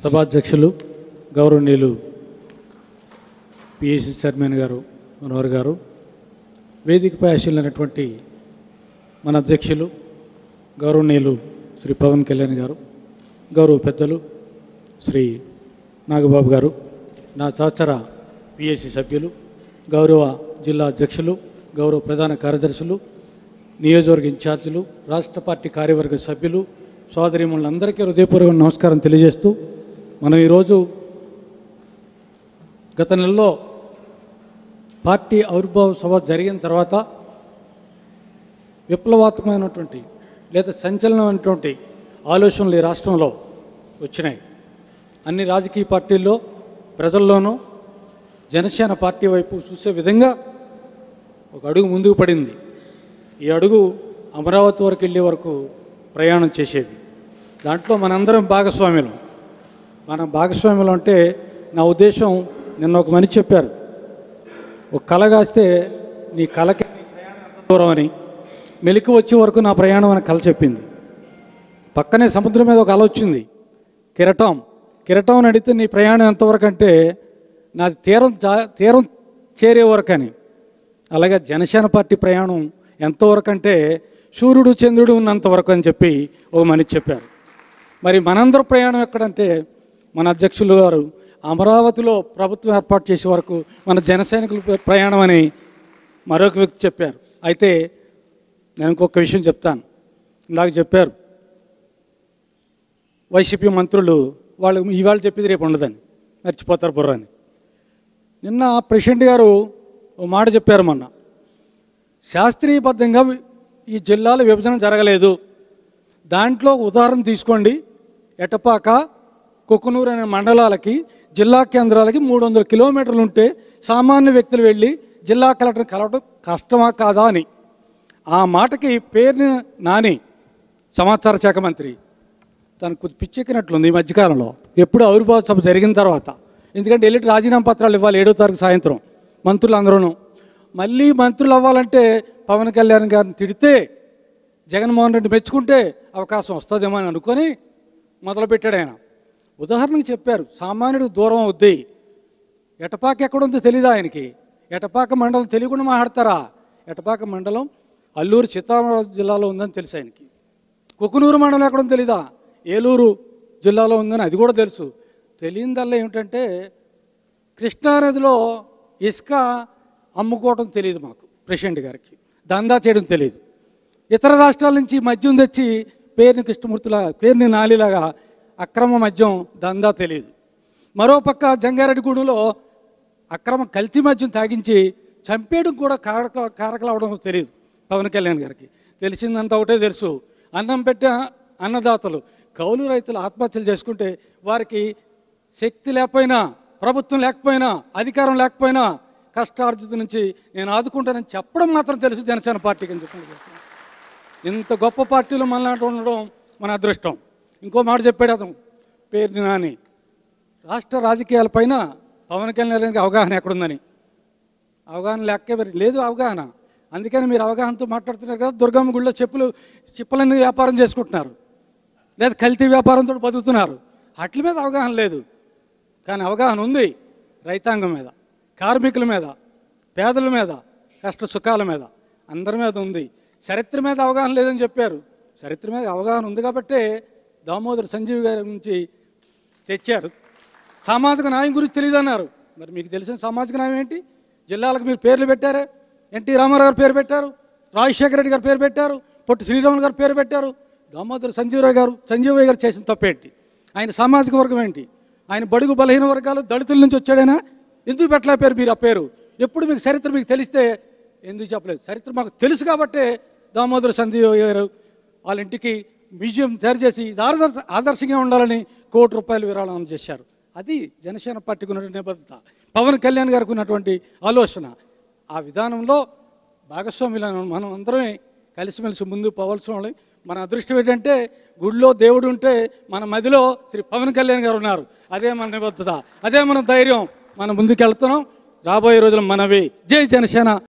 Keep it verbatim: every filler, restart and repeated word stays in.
సభాధ్యక్షులు గౌరవనీయులు PSC chairman గారు మనోహర్ గారు, వేదికపై ఆశీలైనటువంటి మన అధ్యక్షులు గౌరవనీయులు శ్రీ పవన్ కళ్యాణ్ గారు, గౌరవ పెద్దలు శ్రీ నాగబాబు గారు, నా సహచర పిఎస్సి సభ్యులు, గౌరవ జిల్లా అధ్యక్షులు, గౌరవ ప్రధాన కార్యదర్శులు, నియోజకవర్గ ఇన్ఛార్జీలు, రాష్ట్ర పార్టీ కార్యవర్గ సభ్యులు, సోదరీమణులందరికీ హృదయపూర్వక నమస్కారం తెలియజేస్తూ, మనం ఈరోజు గత నెలలో పార్టీ ఆవిర్భావ సభ జరిగిన తర్వాత విప్లవాత్మకమైనటువంటి లేదా సంచలనమైనటువంటి ఆలోచనలు ఈ రాష్ట్రంలో వచ్చినాయి. అన్ని రాజకీయ పార్టీల్లో ప్రజల్లోనూ జనసేన పార్టీ వైపు చూసే విధంగా ఒక అడుగు ముందుకు పడింది. ఈ అడుగు అమరావతి వరకు వెళ్ళే వరకు ప్రయాణం చేసేది. దాంట్లో మనందరం భాగస్వామ్యులు. మన భాగస్వామ్యులు అంటే నా ఉద్దేశం, నిన్న ఒక మనిషి చెప్పారు, ఒక కళ కాస్తే నీ కళకి దూరం అని, మెలికి వచ్చే వరకు నా ప్రయాణం అని కళ చెప్పింది. పక్కనే సముద్రం మీద ఒక అల వచ్చింది, కెరటం కెరటం అని అడిగితే నీ ప్రయాణం ఎంతవరకు అంటే నాది తీరం తీరం చేరే వరకు అని. అలాగే జనసేన పార్టీ ప్రయాణం ఎంతవరకు అంటే సూర్యుడు చంద్రుడు ఉన్నంతవరకు అని చెప్పి ఒక మనిషి చెప్పారు. మరి మనందరూ ప్రయాణం ఎక్కడంటే మన అధ్యక్షులు గారు అమరావతిలో ప్రభుత్వం ఏర్పాటు చేసే వరకు మన జన సైనికుల ప్రయాణం అని మరొక వ్యక్తి చెప్పారు. అయితే నేను ఇంకొక విషయం చెప్తాను. ఇందాక చెప్పారు వైసీపీ మంత్రులు వాళ్ళు ఇవాళ చెప్పేది రేపు ఉండదని, మర్చిపోతారు బుర్రని. నిన్న ప్రెసిడెంట్ గారు ఓ మాట చెప్పారు, మొన్న శాస్త్రీయబద్ధంగా ఈ జిల్లాల విభజన జరగలేదు. దాంట్లో ఉదాహరణ తీసుకోండి, ఎటపాక కుకునూరు అనే మండలాలకి జిల్లా కేంద్రాలకి మూడు వందల కిలోమీటర్లు ఉంటే సామాన్య వ్యక్తులు వెళ్ళి జిల్లా కలెక్టర్ని కలవడం కష్టమా కాదా అని. ఆ మాటకి పేరుని నాని సమాచార శాఖ మంత్రి తనకు కొద్ది పిచ్చెక్కినట్లుంది ఈ మధ్యకాలంలో, ఎప్పుడు ఆవిర్భావ సభ జరిగిన తర్వాత. ఎందుకంటే వెళ్ళి రాజీనామా పత్రాలు ఇవ్వాలి ఏడో తారీఖు సాయంత్రం మంత్రులు అందరూ. మళ్ళీ మంత్రులు అవ్వాలంటే పవన్ కళ్యాణ్ గారిని తిడితే జగన్మోహన్ రెడ్డి మెచ్చుకుంటే అవకాశం వస్తుందేమో అని అనుకొని మొదలుపెట్టాడు ఆయన. ఉదాహరణకు చెప్పారు, సామాన్యుడికి దూరం అవుద్ది. ఎటపాక ఎక్కడుందో తెలీదా ఆయనకి? ఎటపాక మండలం తెలియకుండా మాట్లాడతారా? ఎటపాక మండలం అల్లూరు సీతారామరాజు జిల్లాలో ఉందని తెలుసు ఆయనకి. కుకునూరు మండలం ఎక్కడుందో తెలీదా? ఏలూరు జిల్లాలో ఉందని అది కూడా తెలుసు. తెలియదల్లా ఏమిటంటే కృష్ణానదిలో ఇసుక అమ్ముకోవడం తెలియదు మాకు ప్రెసిడెంట్ గారికి, దందా చేయడం తెలియదు. ఇతర రాష్ట్రాల నుంచి మద్యం తెచ్చి పేరుని కృష్ణమూర్తిలా పేరుని నాలిలాగా అక్రమ మద్యం దందా తెలియదు. మరోపక్క జంగారెడ్డిగూడెంలో అక్రమ కల్తీ మద్యం తాగించి చంపేయడం కూడా కారక కారకలవడం తెలియదు పవన్ కళ్యాణ్ గారికి. తెలిసిందంతా ఒకటే తెలుసు, అన్నం పెట్టే అన్నదాతలు కౌలు రైతులు ఆత్మహత్యలు చేసుకుంటే వారికి శక్తి లేకపోయినా, ప్రభుత్వం లేకపోయినా, అధికారం లేకపోయినా కష్టార్జిత నుంచి నేను ఆదుకుంటానని చెప్పడం మాత్రం తెలుసు జనసేన పార్టీకి అని చెప్పండి. ఇంత గొప్ప పార్టీలు మనలాంటి ఉండడం మన అదృష్టం. ఇంకో మాట చెప్పాడు అతను పేరు నాని, రాష్ట్ర రాజకీయాలపైన పవన్ కళ్యాణ్కి అవగాహన ఎక్కడుందని. అవగాహన లేకే లేదు అవగాహన. అందుకని మీరు అవగాహనతో మాట్లాడుతున్నారు కదా, దుర్గమ్మ గుడిలో చెప్పులు చిప్పలన్నీ వ్యాపారం చేసుకుంటున్నారు, లేదా కల్తీ వ్యాపారంతో బతుకుతున్నారు. వాటి మీద అవగాహన లేదు, కానీ అవగాహన ఉంది రైతాంగం మీద, కార్మికుల మీద, పేదల మీద, కష్ట సుఖాల మీద, అందరి మీద ఉంది. చరిత్ర మీద అవగాహన లేదని చెప్పారు. చరిత్ర మీద అవగాహన ఉంది కాబట్టే దామోదర్ సంజీవ్ గారి నుంచి తెచ్చారు. సామాజిక న్యాయం గురించి తెలియదు అన్నారు. మరి మీకు తెలిసిన సామాజిక న్యాయం ఏంటి? జిల్లాలకు మీరు పేర్లు పెట్టారే, ఎన్టీ రామారావు గారు పేరు పెట్టారు, రాజశేఖర రెడ్డి గారు పేరు పెట్టారు, పొట్టి శ్రీరాములు గారు పేరు పెట్టారు. దామోదర్ సంజీవరావు గారు సంజీవయ్య గారు చేసిన తప్పేంటి? ఆయన సామాజిక వర్గం ఏంటి? ఆయన బడుగు బలహీన వర్గాలు దళితుల నుంచి వచ్చాడైనా ఎందుకు పెట్టలేపారు మీరు ఆ పేరు? ఎప్పుడు మీకు చరిత్ర మీకు తెలిస్తే ఎందుకు చెప్పలేదు? చరిత్ర మాకు తెలుసు కాబట్టే దామోదర్ సంజీవ్ గారు వాళ్ళ ఇంటికి మ్యూజియం తయారు చేసి ఆదర్శ ఆదర్శంగా ఉండాలని కోటి రూపాయలు విరాళం చేశారు. అది జనసేన పార్టీకి ఉన్నటువంటి నిబద్ధత, పవన్ కళ్యాణ్ గారికి ఉన్నటువంటి ఆలోచన. ఆ విధానంలో భాగస్వామ్యులను మనం అందరమే కలిసిమెలిసి ముందు పోవాల్సిన వాళ్ళం. మన అదృష్టం ఏంటంటే గుడిలో దేవుడు ఉంటే మన మదిలో శ్రీ పవన్ కళ్యాణ్ గారు ఉన్నారు. అదే మన నిబద్ధత, అదే మన ధైర్యం. మనం ముందుకెళ్తున్నాం. రాబోయే రోజులు మనవి. జై జనసేన.